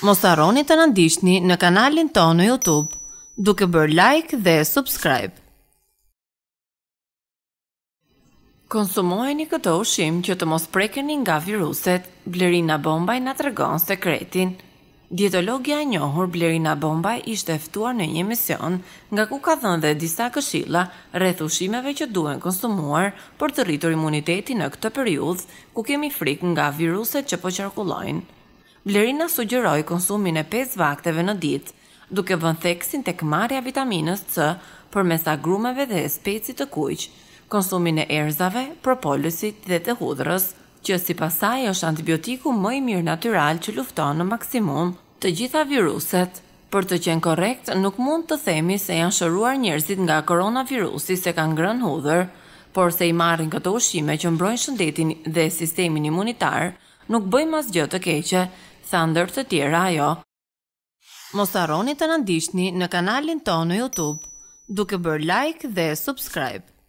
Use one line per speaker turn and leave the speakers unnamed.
Mos harroni të na ndiqni në kanalin tonë në YouTube, duke bërë like dhe subscribe. Konsumojeni këto ushqim që të mos prekeni nga viruset, Blerina Bombaj na tregon sekretin. Dietologja e njohur Blerina Bombaj ishte ftuar në një emision, nga ku ka dhënë dhe disa këshilla rreth ushqimeve që duhen konsumuar për të rritur imunitetin në këtë periudhë ku kemi frikë nga viruset që po qarkullojnë. Blerina sugjeroi konsumin e 5 vakteve në ditë, duke vënë theksin tek marrja e vitaminës C përmes agrumeve dhe specit të kuq, konsumin e erëzave, propolisusit dhe të hudhrës, që sipas saj është antibiotiku më i mirë natyral që lufton në maksimum të gjitha viruset. Për të qenë korrekt, nuk mund të themi se janë shëruar njerëzit nga koronavirusi se kanë ngrënë hudhër, por se i marrin këto ushqime që mbrojnë shëndetin dhe sistemin imunitar, nuk bëjmë asgjë të keqe, tha ndër të tjera ajo. Mos harroni të na ndiqni në kanalin tonë në YouTube, duke bërë like dhe subscribe.